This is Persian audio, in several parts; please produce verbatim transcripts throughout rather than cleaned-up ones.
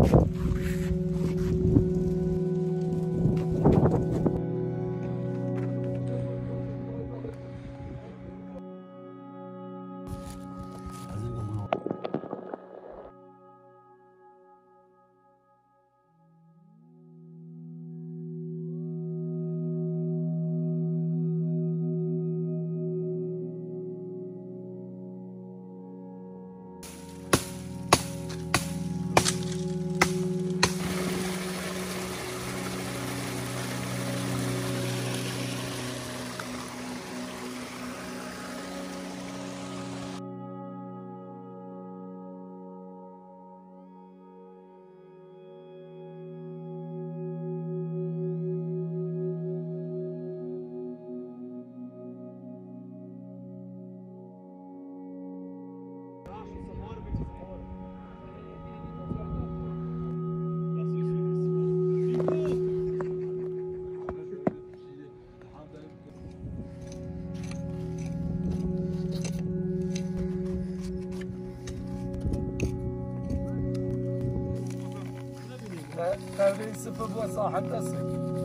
تربية السبب وصاحب دسك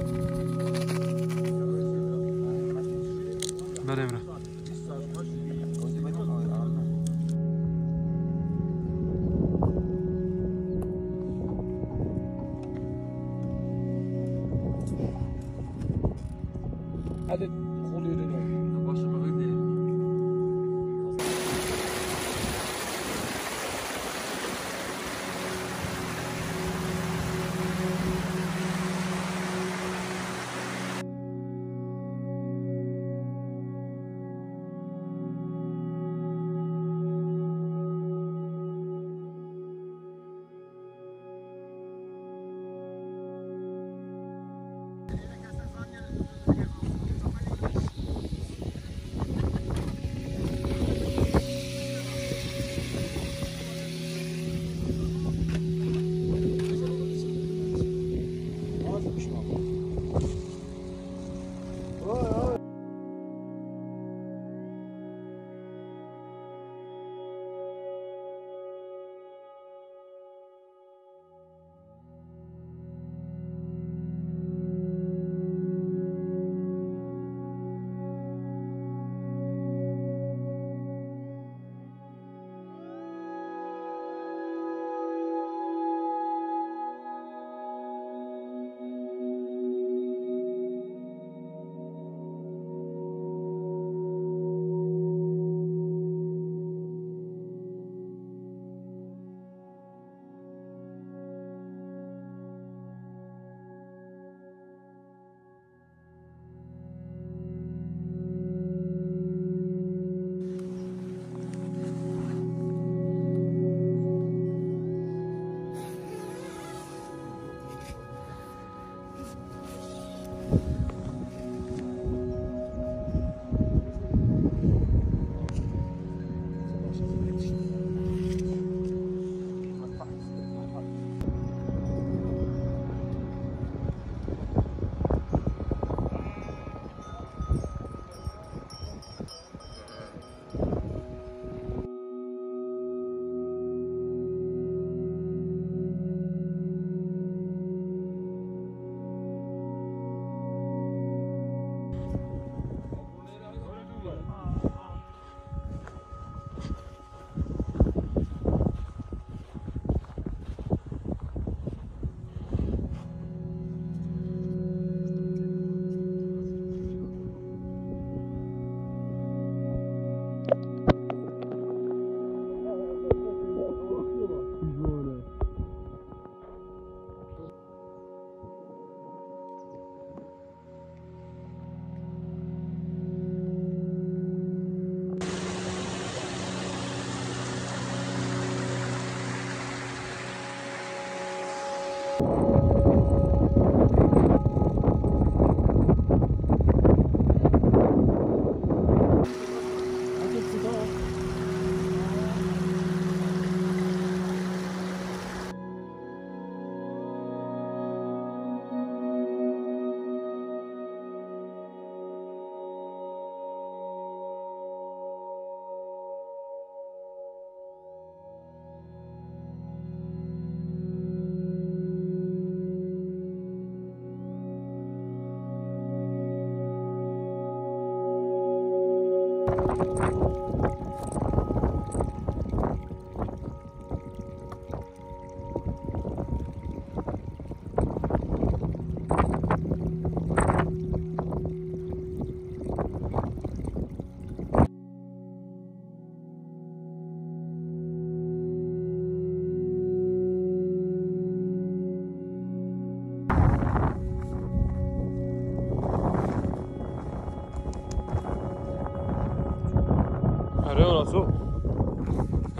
بله بره هذا خلي لنا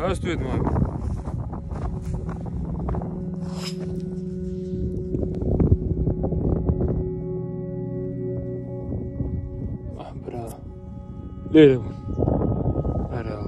هست توید مال برا لیره بون برا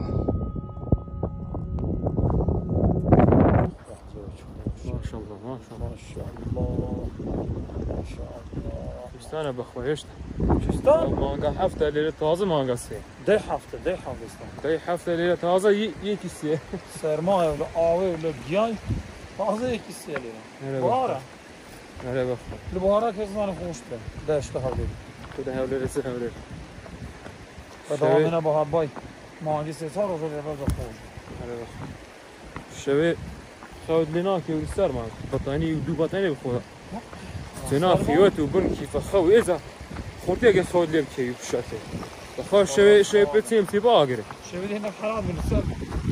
ماشاءالله ماشاءالله ماشاءالله بخویشت چستان؟ مانگا هفته لیره تازه مانگا سه ده هفته ده هفته ده هفته لیره تازه یکی سه سرمایه ولی آوه ولی گیای تازه یکی سه لیره باره نره بخواه لباره که زمان خوش به ده اشته هفته تو ده هفته سه هفته و دوامینه با هبای مانگی سه تا رو رو رو خوش نره بخواه شوه خود لینا که ورستر مانگ بطانی دو بطانی بخواه تنا خيوت وبن كيف خو إذا خورتي أجي خود لي بكي بشاتي بخوا شوي شوي بتيم في باقري شوي هنا حرام من السر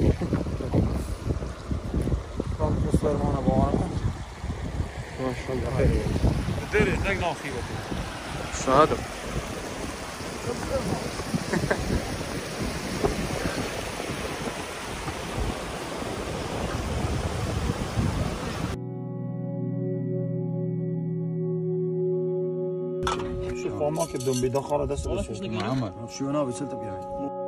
كان بصير معنا بوانا ما شاء الله خير دري نقنا خيوتي شهادة شوف ما كبدون بيدخل دست محمد شو انا بسلت بيها